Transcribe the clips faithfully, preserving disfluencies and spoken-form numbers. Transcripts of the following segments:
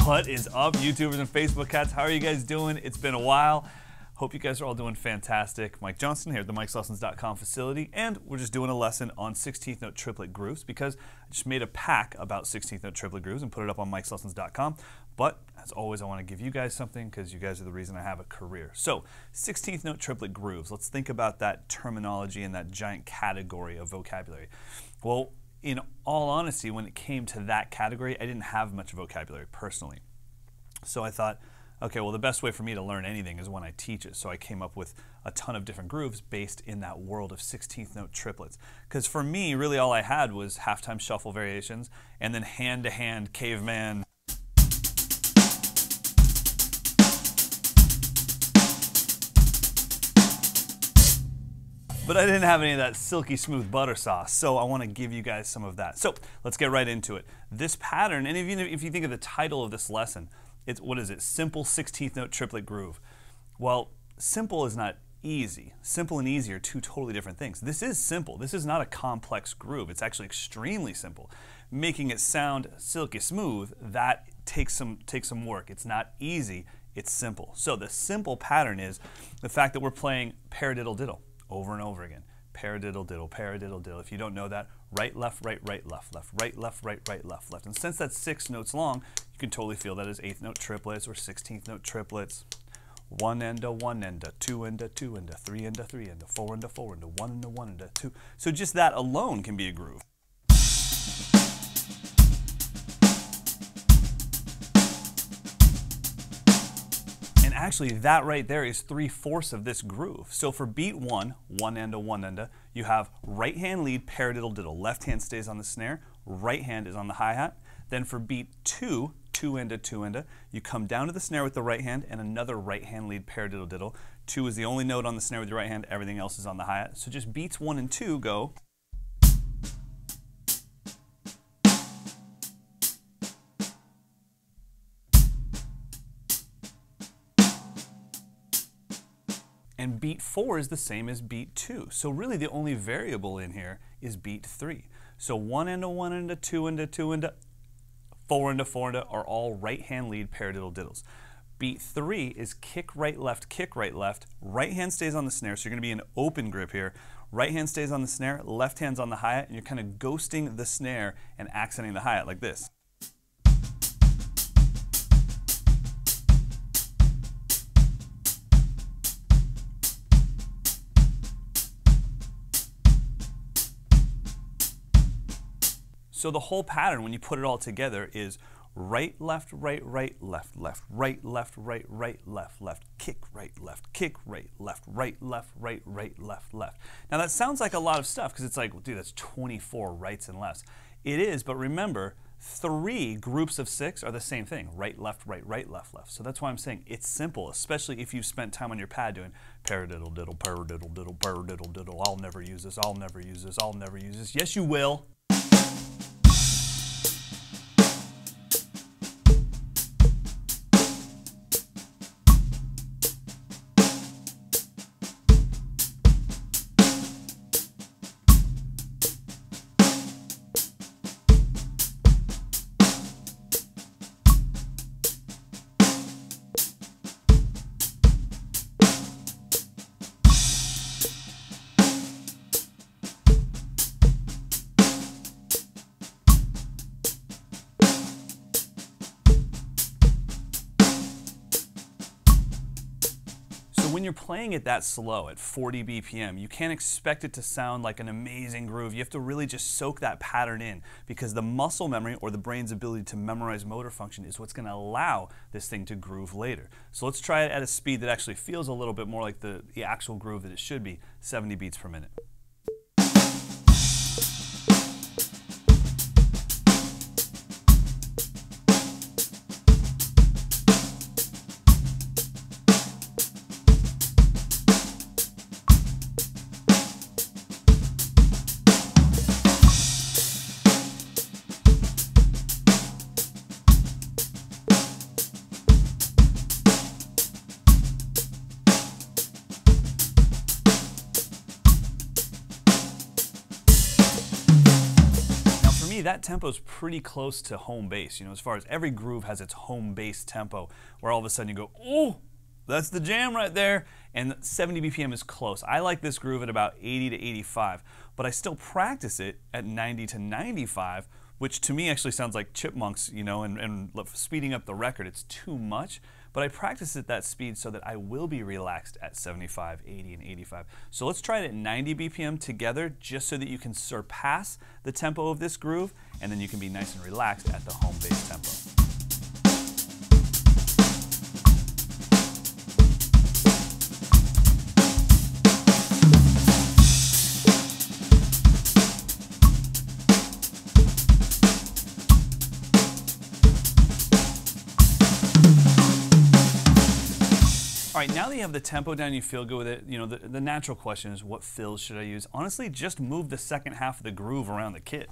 What is up, YouTubers and Facebook cats? How are you guys doing? It's been a while. Hope you guys are all doing fantastic. Mike Johnston here at the mikes lessons dot com facility, and we're just doing a lesson on sixteenth note triplet grooves because I just made a pack about sixteenth note triplet grooves and put it up on mikes lessons dot com. But as always, I want to give you guys something because you guys are the reason I have a career. So sixteenth note triplet grooves. Let's think about that terminology and that giant category of vocabulary. Well, in all honesty, when it came to that category, I didn't have much vocabulary personally. So I thought, okay, well, the best way for me to learn anything is when I teach it. So I came up with a ton of different grooves based in that world of sixteenth note triplets. Because for me, really all I had was halftime shuffle variations and then hand-to-hand caveman. But I didn't have any of that silky smooth butter sauce, so I want to give you guys some of that. So let's get right into it. This pattern, and even if you think of the title of this lesson, it's, what is it? Simple sixteenth note triplet groove. Well, simple is not easy. Simple and easy are two totally different things. This is simple. This is not a complex groove. It's actually extremely simple. Making it sound silky smooth, that takes some, takes some work. It's not easy, it's simple. So the simple pattern is the fact that we're playing paradiddle diddle over and over again. Paradiddle diddle, paradiddle diddle. If you don't know that, right, left, right, right, left, left, right, left, right, right, left, left. And since that's six notes long, you can totally feel that as eighth note triplets or sixteenth note triplets. One and a one and a two and a two and a three and a three and a four and a four and a one and a one and a two. So just that alone can be a groove. Actually, that right there is three-fourths of this groove. So for beat one, one and a one and a, you have right hand lead, paradiddle diddle. Left hand stays on the snare, right hand is on the hi-hat. Then for beat two, two and a, two and a, you come down to the snare with the right hand and another right hand lead, paradiddle diddle. Two is the only note on the snare with your right hand, everything else is on the hi-hat. So just beats one and two go. And beat four is the same as beat two. So really the only variable in here is beat three. So one and a one and a two and a two and a four and a four and a are all right hand lead paradiddle diddles. Beat three is kick right left, kick right left. Right hand stays on the snare, so you're going to be in open grip here. Right hand stays on the snare, left hand's on the hi-hat, and you're kind of ghosting the snare and accenting the hi-hat like this. So the whole pattern, when you put it all together, is right, left, right, right, left, left, right, left, right, right, left, left, kick, right, left, kick, right, left, right, left, right, right, left, left. Now that sounds like a lot of stuff because it's like, well, dude, that's twenty-four rights and lefts. It is, but remember, three groups of six are the same thing. Right, left, right, right, left, left. So that's why I'm saying it's simple, especially if you've spent time on your pad doing paradiddle diddle, paradiddle diddle, paradiddle diddle. I'll never use this, I'll never use this, I'll never use this. Yes, you will. When you're playing it that slow at forty B P M, you can't expect it to sound like an amazing groove. You have to really just soak that pattern in because the muscle memory or the brain's ability to memorize motor function is what's going to allow this thing to groove later. So let's try it at a speed that actually feels a little bit more like the, the actual groove that it should be, seventy beats per minute. really that tempo is pretty close to home bass, you know, as far as every groove has its home bass tempo, where all of a sudden you go, oh, that's the jam right there, and seventy B P M is close. I like this groove at about eighty to eighty-five, but I still practice it at ninety to ninety-five, which to me actually sounds like Chipmunks, you know, and, and speeding up the record, it's too much. But I practice at that speed so that I will be relaxed at seventy-five, eighty, and eighty-five. So let's try it at ninety B P M together, just so that you can surpass the tempo of this groove, and then you can be nice and relaxed at the home bass tempo. All right, now that you have the tempo down, you feel good with it, you know, the, the natural question is, what fills should I use? Honestly, just move the second half of the groove around the kit.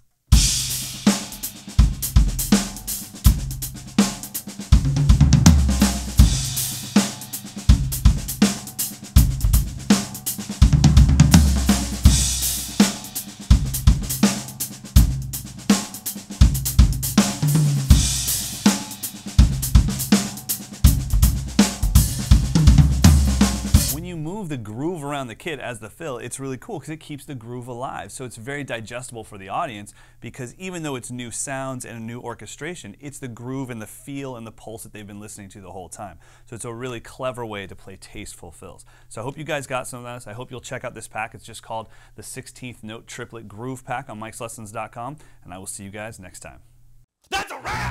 The groove around the kit as the fill, it's really cool because it keeps the groove alive. So it's very digestible for the audience, because even though it's new sounds and a new orchestration, it's the groove and the feel and the pulse that they've been listening to the whole time. So it's a really clever way to play tasteful fills. So I hope you guys got some of this. I hope you'll check out this pack. It's just called the sixteenth Note Triplet Groove Pack on Mikes Lessons dot com, and I will see you guys next time. That's a wrap!